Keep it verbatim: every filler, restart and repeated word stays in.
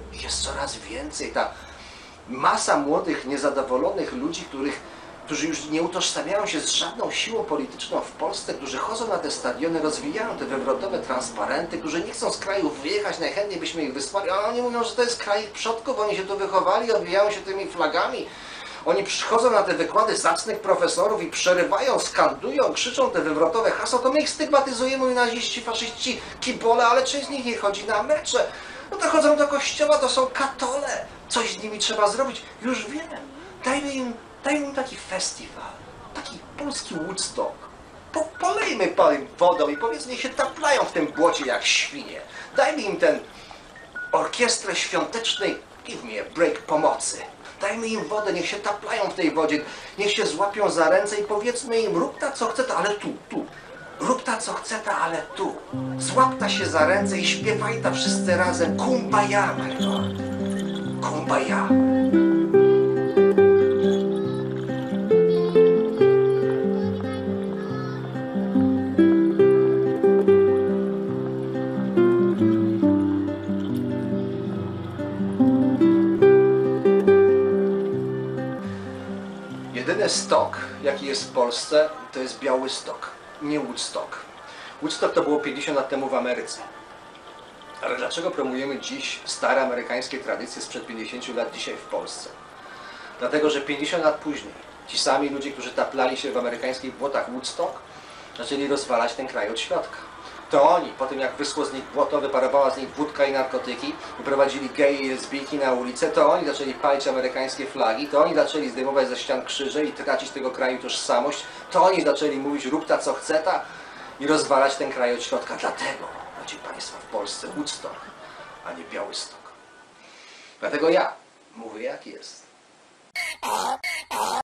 Jest coraz więcej. Ta masa młodych, niezadowolonych ludzi, których, którzy już nie utożsamiają się z żadną siłą polityczną w Polsce, którzy chodzą na te stadiony, rozwijają te wywrotowe transparenty, którzy nie chcą z kraju wyjechać, najchętniej byśmy ich wysłali, ale oni mówią, że to jest kraj ich przodków, oni się tu wychowali, obijają się tymi flagami. Oni przychodzą na te wykłady zacnych profesorów i przerywają, skandują, krzyczą te wywrotowe hasła, to my ich stygmatyzujemy, mówią naziści, faszyści, kibole, ale część z nich nie chodzi na mecze. No to chodzą do kościoła, to są katole. Coś z nimi trzeba zrobić. Już wiem. Dajmy im, dajmy im taki festiwal, taki polski Woodstock. Po, polejmy im wodą i powiedzmy, niech się taplają w tym błocie jak świnie. Dajmy im ten orkiestrę świątecznej Give me a break pomocy. Dajmy im wodę, niech się taplają w tej wodzie, niech się złapią za ręce i powiedzmy im, rób ta co chce ta, ale tu, tu. Rób ta co chce ta, ale tu. Złap ta się za ręce i śpiewaj ta wszyscy razem. Kumbaya, my lord. Kumbaya. Jedyny stok, jaki jest w Polsce, to jest Białystok, nie Woodstock. Woodstock to było pięćdziesiąt lat temu w Ameryce. Ale dlaczego promujemy dziś stare amerykańskie tradycje sprzed pięćdziesięciu lat dzisiaj w Polsce? Dlatego, że pięćdziesiąt lat później ci sami ludzie, którzy taplali się w amerykańskich błotach Woodstock, zaczęli rozwalać ten kraj od środka. To oni, po tym jak wyschło z nich błoto, wyparowała z nich wódka i narkotyki, wyprowadzili geje i lesbijki na ulicę, to oni zaczęli palić amerykańskie flagi, to oni zaczęli zdejmować ze ścian krzyże i tracić tego kraju tożsamość, to oni zaczęli mówić rób ta co chce ta i rozwalać ten kraj od środka. Dlatego, proszę Państwa, w Polsce Woodstock, a nie Białystok. Dlatego ja mówię jak jest.